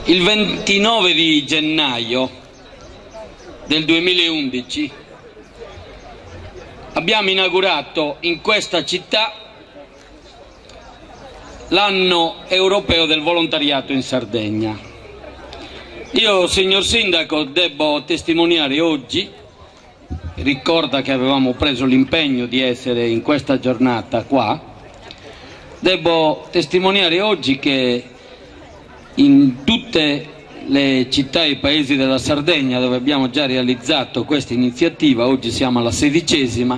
Il 29 di gennaio del 2011 abbiamo inaugurato in questa città l'anno europeo del volontariato in Sardegna. Io, signor Sindaco, devo testimoniare oggi, ricorda che avevamo preso l'impegno di essere in questa giornata qua, devo testimoniare oggi che in tutte le città e i paesi della Sardegna dove abbiamo già realizzato questa iniziativa, oggi siamo alla 16ª,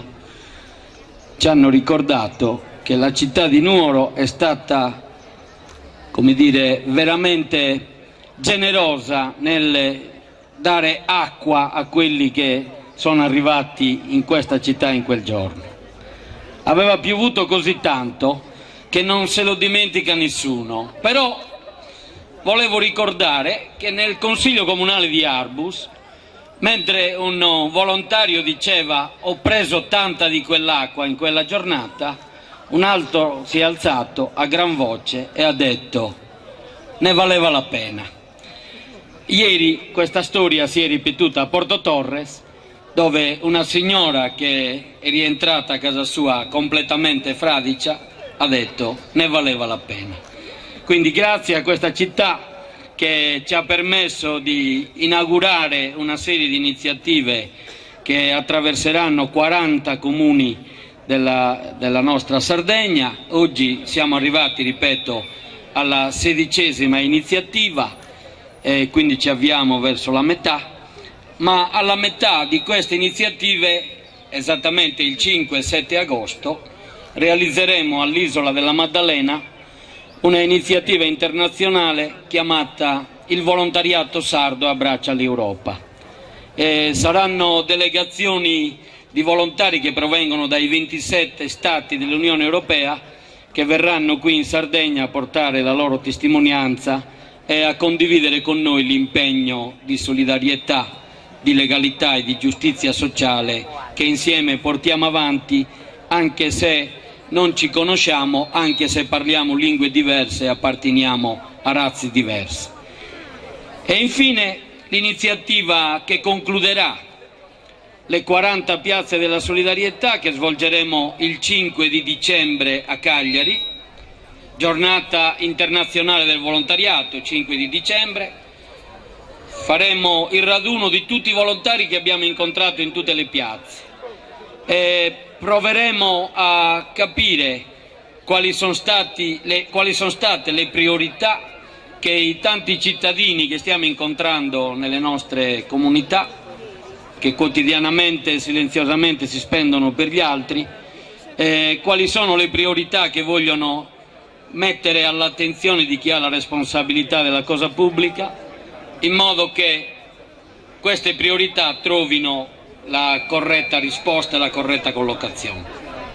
ci hanno ricordato che la città di Nuoro è stata, come dire, veramente generosa nel dare acqua a quelli che sono arrivati in questa città in quel giorno. Aveva piovuto così tanto che non se lo dimentica nessuno, però volevo ricordare che nel Consiglio Comunale di Arbus, mentre un volontario diceva ho preso tanta di quell'acqua in quella giornata, un altro si è alzato a gran voce e ha detto ne valeva la pena. Ieri questa storia si è ripetuta a Porto Torres, dove una signora che è rientrata a casa sua completamente fradicia ha detto ne valeva la pena. Quindi grazie a questa città che ci ha permesso di inaugurare una serie di iniziative che attraverseranno 40 comuni della nostra Sardegna. Oggi siamo arrivati, ripeto, alla 16ª iniziativa, quindi ci avviamo verso la metà, ma alla metà di queste iniziative, esattamente il 5 e 7 agosto, realizzeremo all'Isola della Maddalena una iniziativa internazionale chiamata Il volontariato sardo abbraccia l'Europa. Saranno delegazioni di volontari che provengono dai 27 Stati dell'Unione Europea che verranno qui in Sardegna a portare la loro testimonianza e a condividere con noi l'impegno di solidarietà, di legalità e di giustizia sociale che insieme portiamo avanti, anche se non ci conosciamo, anche se parliamo lingue diverse e apparteniamo a razze diverse. E infine l'iniziativa che concluderà le 40 piazze della solidarietà che svolgeremo il 5 di dicembre a Cagliari, giornata internazionale del volontariato, 5 di dicembre. Faremo il raduno di tutti i volontari che abbiamo incontrato in tutte le piazze. Proveremo a capire quali sono state le priorità che i tanti cittadini che stiamo incontrando nelle nostre comunità, che quotidianamente e silenziosamente si spendono per gli altri, quali sono le priorità che vogliono mettere all'attenzione di chi ha la responsabilità della cosa pubblica, in modo che queste priorità trovino la corretta risposta e la corretta collocazione.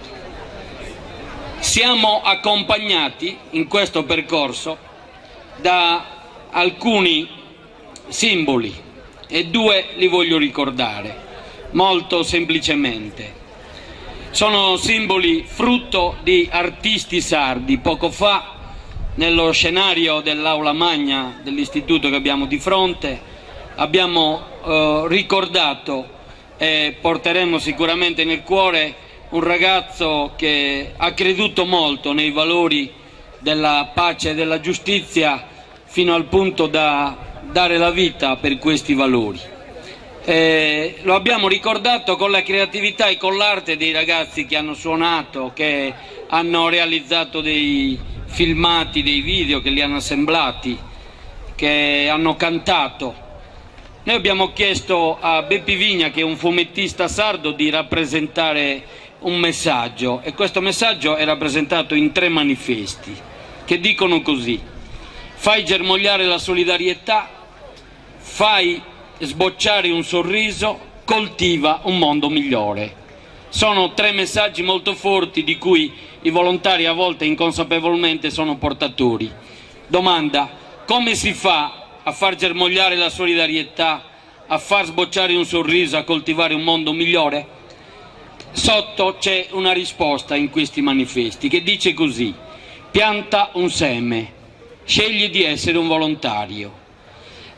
Siamo accompagnati in questo percorso da alcuni simboli e due li voglio ricordare molto semplicemente. Sono simboli frutto di artisti sardi. Poco fa, nello scenario magna dell'istituto che abbiamo di fronte, abbiamo ricordato e porteremo sicuramente nel cuore un ragazzo che ha creduto molto nei valori della pace e della giustizia fino al punto da dare la vita per questi valori. Lo abbiamo ricordato con la creatività e con l'arte dei ragazzi che hanno suonato, che hanno realizzato dei filmati, dei video che li hanno assemblati, che hanno cantato. Noi abbiamo chiesto a Beppi Vigna, che è un fumettista sardo, di rappresentare un messaggio, e questo messaggio è rappresentato in 3 manifesti che dicono così: fai germogliare la solidarietà, fai sbocciare un sorriso, coltiva un mondo migliore. Sono 3 messaggi molto forti di cui i volontari a volte inconsapevolmente sono portatori. Domanda: come si fa a far germogliare la solidarietà, a far sbocciare un sorriso, a coltivare un mondo migliore? Sotto c'è una risposta in questi manifesti che dice così: pianta un seme, scegli di essere un volontario,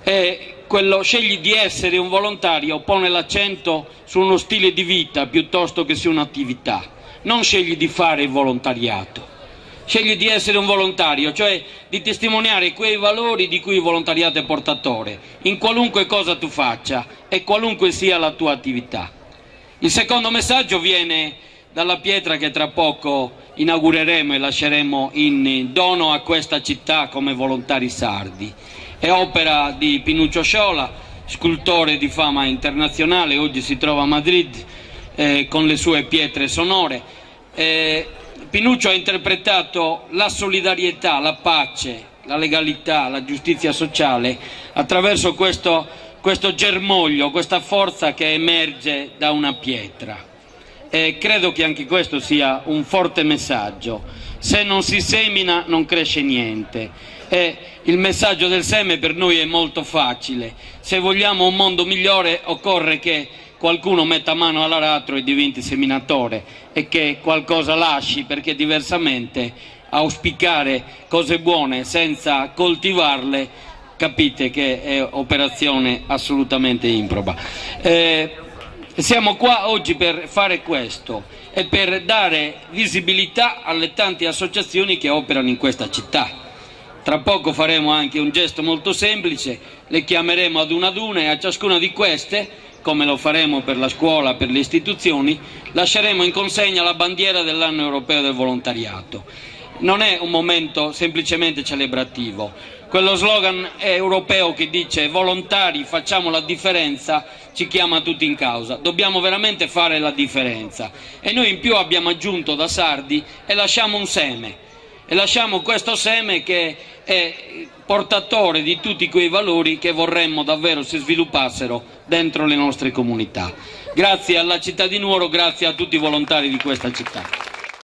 Scegli di essere un volontario pone l'accento su uno stile di vita piuttosto che su un'attività. Non scegli di fare il volontariato, scegli di essere un volontario, cioè di testimoniare quei valori di cui il volontariato è portatore, in qualunque cosa tu faccia e qualunque sia la tua attività. Il secondo messaggio viene dalla pietra che tra poco inaugureremo e lasceremo in dono a questa città come volontari sardi. È opera di Pinuccio Sciola, scultore di fama internazionale, oggi si trova a Madrid con le sue pietre sonore. Pinuccio ha interpretato la solidarietà, la pace, la legalità, la giustizia sociale attraverso questo germoglio, questa forza che emerge da una pietra. E credo che anche questo sia un forte messaggio. Se non si semina non cresce niente. E il messaggio del seme per noi è molto facile. Se vogliamo un mondo migliore occorre che qualcuno metta mano all'aratro e diventi seminatore e che qualcosa lasci, perché diversamente auspicare cose buone senza coltivarle, capite che è operazione assolutamente improba. Siamo qua oggi per fare questo e per dare visibilità alle tante associazioni che operano in questa città. Tra poco faremo anche un gesto molto semplice, le chiameremo ad una e a ciascuna di queste, come lo faremo per la scuola, per le istituzioni, lasceremo in consegna la bandiera dell'anno europeo del volontariato. Non è un momento semplicemente celebrativo. Quello slogan europeo che dice volontari facciamo la differenza ci chiama tutti in causa. Dobbiamo veramente fare la differenza. E noi in più abbiamo aggiunto da sardi e lasciamo un seme. E lasciamo questo seme che è portatore di tutti quei valori che vorremmo davvero si sviluppassero dentro le nostre comunità. Grazie alla città di Nuoro, grazie a tutti i volontari di questa città.